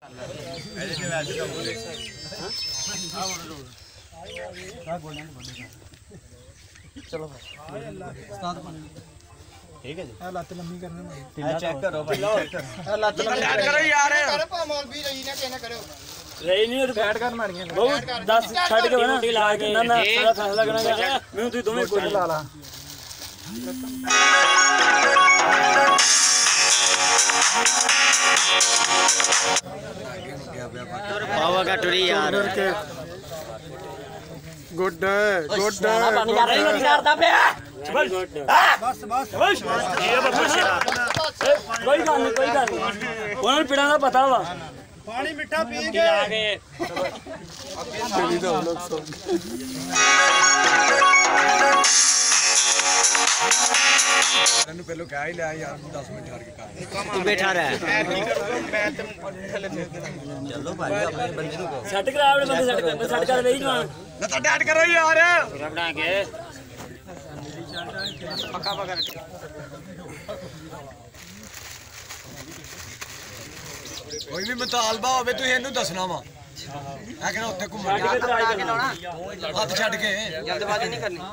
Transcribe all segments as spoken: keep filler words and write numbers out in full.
चलो ठीक है जी। लत्त लम्मी करने चेक करो भाई, चेक करो लत्त लम्मी करो यार मौलवी रही ना कहना करो रही नहीं बैठ कर मारियां बहुत दस छड़ के ना ला के ना ना सारा फैसला करना है मैं तू दोवें कोई ला ला पावा का टुरी यार गुड गुड पानी जा रही नहीं करदा पे बस बस बस ये बस कोई गल नहीं कोई गल नहीं ਉਹਨਾਂ ਨੂੰ ਪਿੜਾਂ ਦਾ ਪਤਾ ਵਾ ਪਾਣੀ ਮਿੱਠਾ ਪੀ ਕੇ ਲਾ ਕੇ ਦਾ ਲੋਕ ਸੋ ਇਹਨੂੰ ਪਹਿਲਾਂ ਕਹਿ ਹੀ ਲਿਆ ਯਾਰ दस ਮਿੰਟ ਠਹਿਰ ਕੇ ਕਰ तू बैठा रहा मैं तो चलो भाई अपने बंदे ਨੂੰ ਸੈੱਟ ਕਰਾ ਆਪਣੇ ਬੰਦੇ ਸੈੱਟ ਕਰ ਸੈੱਟ ਕਰ ਲਈ ਜਵਾਨ ना तो डैड करो यार ਬਣਾ ਕੇ पक्का पक्का कोई भी मुतालबा होवे तू ਇਹਨੂੰ ਦੱਸਣਾ ਵਾ ਆ ਕਿ ਨਾ ਉੱਥੇ ਘੁੰਮਣ ਛੱਡ ਕੇ ਤਰਾਈ ਕੇ ਲਾਉਣਾ ਹੱਥ ਛੱਡ ਕੇ जल्दबाजी नहीं करनी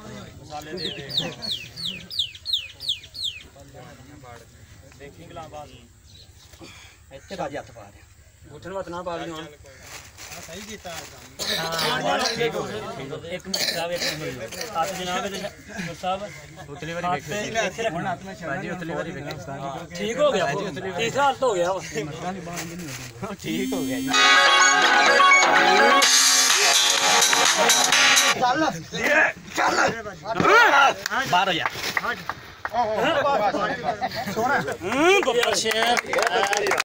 ਦੇਖੀ ਗਲਾ ਬਾਤ ਇੱਥੇ ਬਾਜੀ ਹੱਥ ਪਾ ਰਿਹਾ ਉੱਠਣ ਵਤ ਨਾ ਪਾ ਲਈ ਹੁਣ ਸਹੀ ਕੀਤਾ ਹਾਂ ਠੀਕ ਹੋ ਗਿਆ ਇੱਕ ਮਿੰਟ ਸਾਹਿਬ ਇੱਕ ਮਿੰਟ ਹੱਥ ਜਨਾਬ ਦੇ ਸਾਹਿਬ ਉਤਲੀ ਵਾਰੀ ਵੇਖੋ ਇੱਥੇ ਰੱਖਣਾ ਹੱਥ ਮੈਂ ਬਾਜੀ ਉਤਲੀ ਵਾਰੀ ਵੇਖੋ ਠੀਕ ਹੋ ਗਿਆ ਠੀਕ ਹਾਲਤ ਹੋ ਗਿਆ ਠੀਕ ਹੋ ਗਿਆ ਜੀ चल चल ਬਾਹਰ ਹੋ ਜਾ ਹੂੰ ਬੱਬਾ ਸ਼ੇਰ